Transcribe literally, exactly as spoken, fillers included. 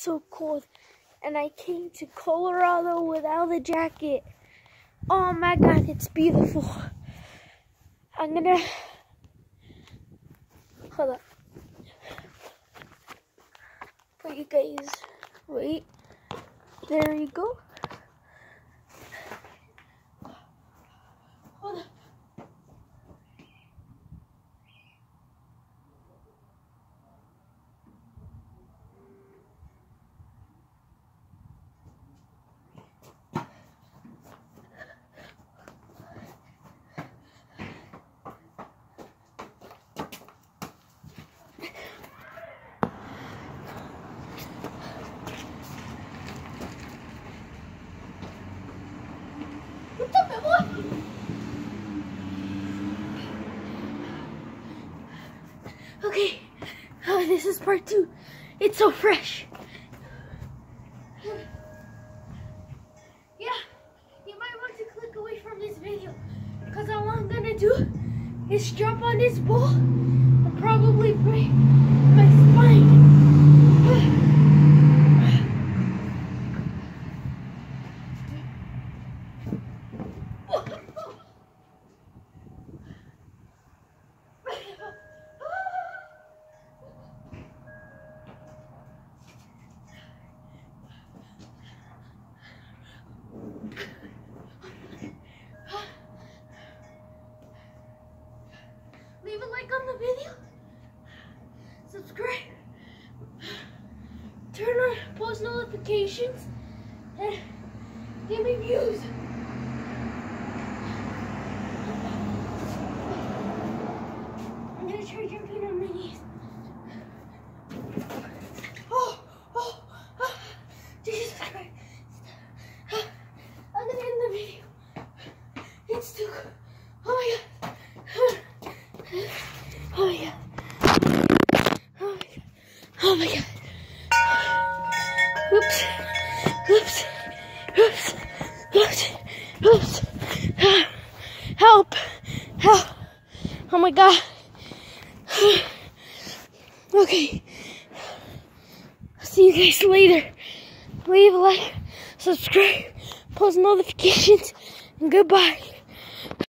so cold, and I came to Colorado without a jacket. Oh my god, it's beautiful. I'm gonna hold up. For you guys, wait. There you go. Hold up. What's up, my boy? Okay, oh, this is part two. It's so fresh. Yeah, you might want to click away from this video, because all I'm gonna do is jump on this ball and probably break my spine. Leave a like on the video, subscribe, turn on post notifications, and give me views. I'm gonna try jumping on my knees. Oh, oh, oh, Jesus Christ. I'm gonna end the video. It's too good. Oh my god. Oh my god. Oh my god. Oh my god. Oops. Oops. Oops. Oops. Oops. Help. Help. Oh my god. Okay. See you guys later. Leave a like, subscribe, post notifications, and goodbye.